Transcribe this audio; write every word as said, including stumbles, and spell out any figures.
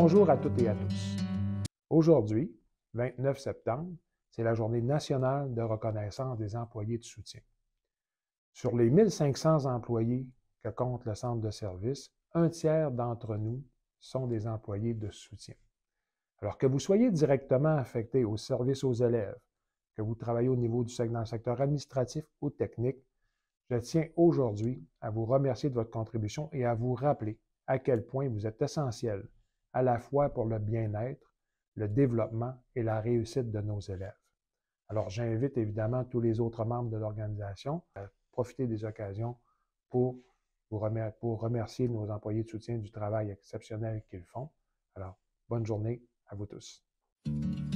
Bonjour à toutes et à tous. Aujourd'hui, vingt-neuf septembre, c'est la Journée nationale de reconnaissance des employés de soutien. Sur les mille cinq cents employés que compte le centre de service, un tiers d'entre nous sont des employés de soutien. Alors que vous soyez directement affecté au service aux élèves, que vous travaillez au niveau du dans le secteur administratif ou technique, je tiens aujourd'hui à vous remercier de votre contribution et à vous rappeler à quel point vous êtes essentiel, à la fois pour le bien-être, le développement et la réussite de nos élèves. Alors, j'invite évidemment tous les autres membres de l'organisation à profiter des occasions pour, vous remer- pour remercier nos employés de soutien du travail exceptionnel qu'ils font. Alors, bonne journée à vous tous.